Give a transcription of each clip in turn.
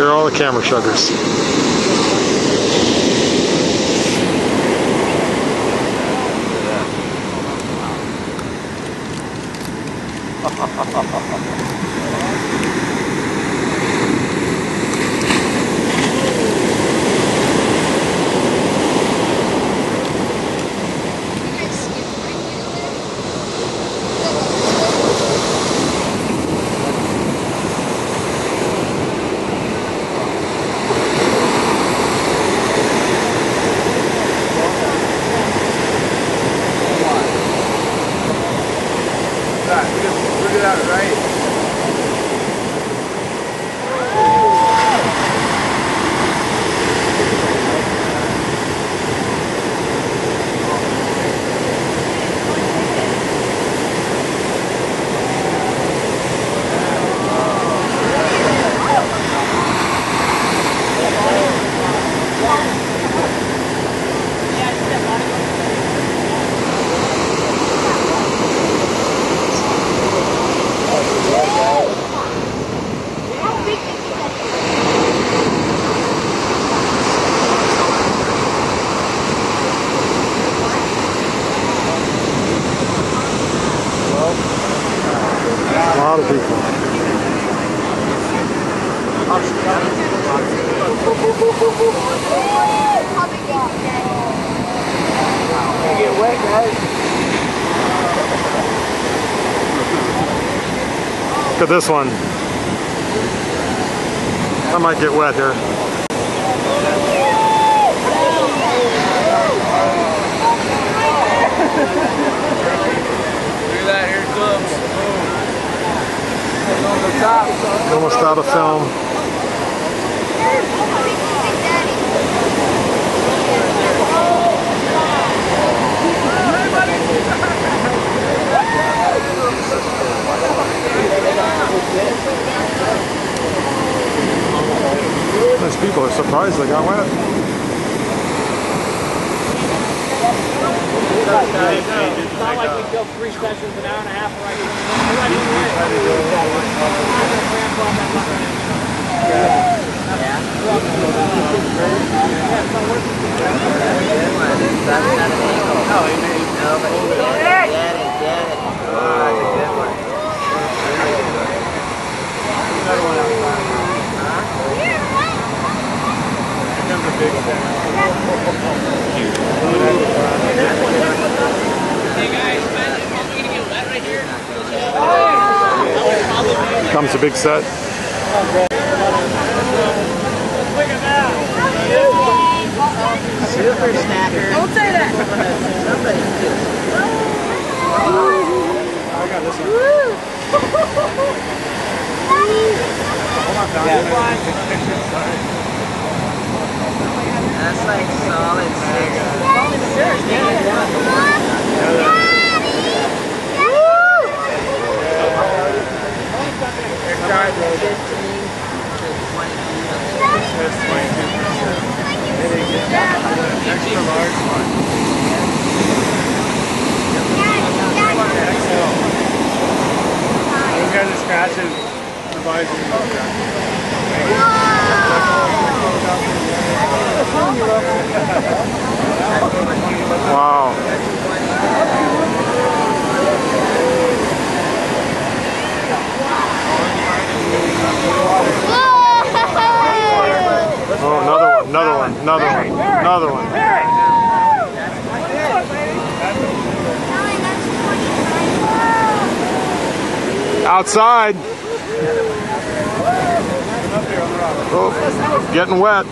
Here are all the camera shutters. Look at that, right? A lot of people. Get wet, guys. Look at this one. I might get wet here. Look at that, here it comes. On the top. Almost out of film. Those people are surprised they got wet. It's not like we killed 3 sessions an hour and a half right Comes a big set. Super stacker. Don't say that. Somebody I got this one. That's like solid 'Extra large one. Those guys are scratching the visor. Wow. Oh, another one. Outside. Oh, getting wet.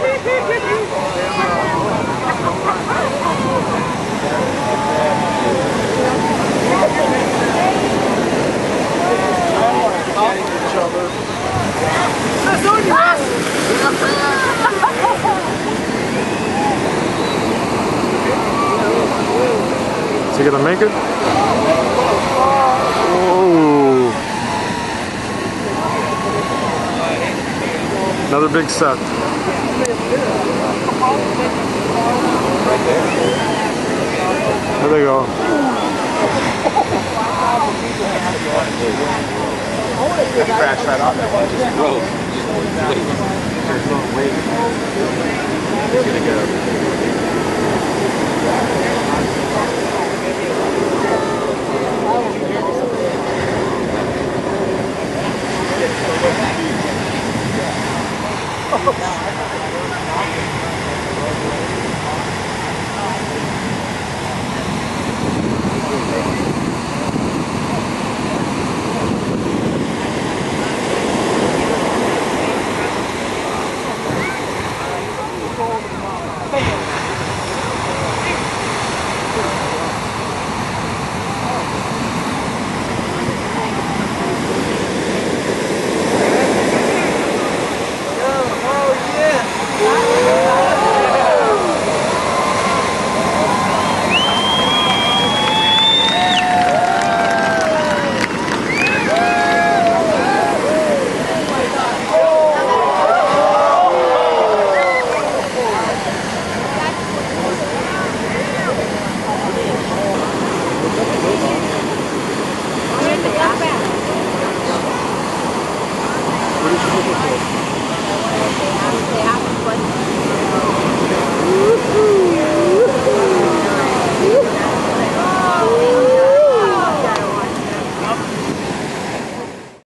Is he gonna make it? Oh! Another big set. There they go. Crash right off that one. Just broke. Wait. He's gonna go. They have one.